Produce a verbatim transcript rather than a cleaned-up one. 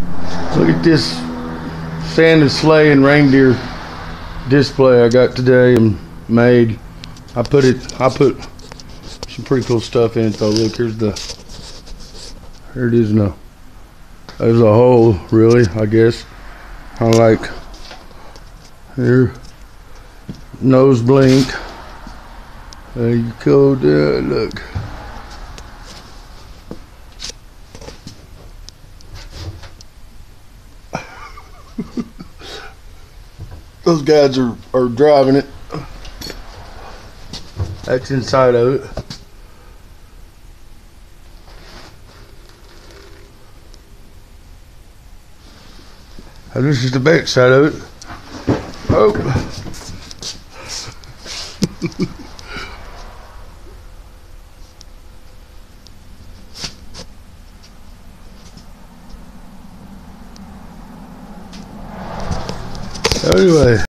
Look at this Santa sleigh and reindeer display I got today and made. I put it. I put some pretty cool stuff in it though. Look, here's the. Here it is now. There's a hole, really. I guess. I like here. Nose blink. There you go. There, look. Those guys are, are driving it. That's inside of it. And this is the back side of it. Oh. Anyway.